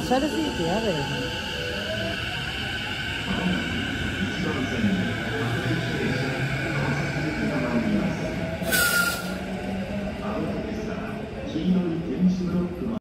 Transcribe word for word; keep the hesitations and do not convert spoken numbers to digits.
シャレすぎてやだよね。